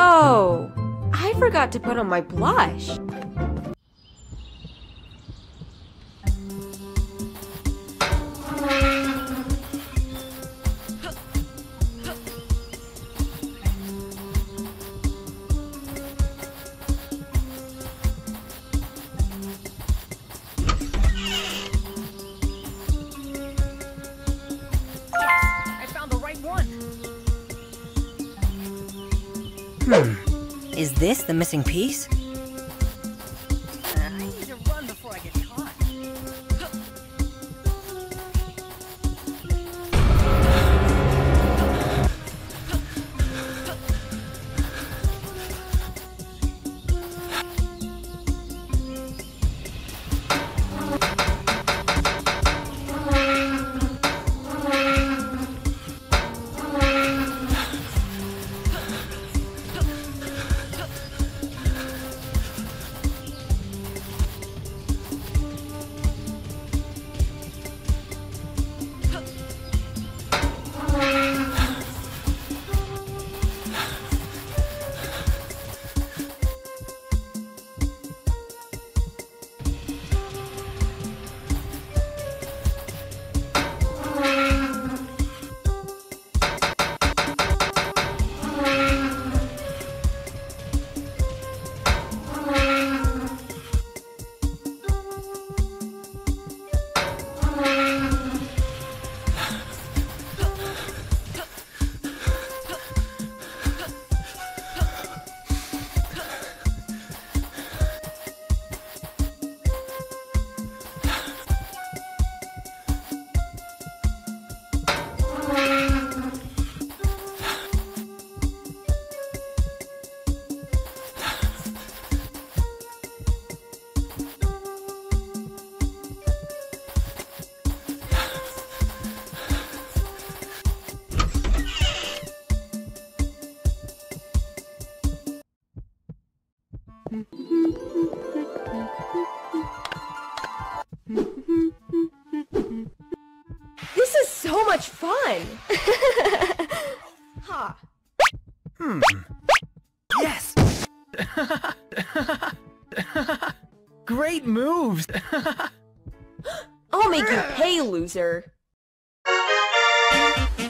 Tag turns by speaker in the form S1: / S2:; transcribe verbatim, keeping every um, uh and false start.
S1: Oh, I forgot to put on my blush.
S2: Hmm. Is this the missing piece?
S3: I need to run before I get caught.
S1: This is so much fun! Huh.
S4: Hmm. Yes! Great moves!
S1: I'll make you pay, loser!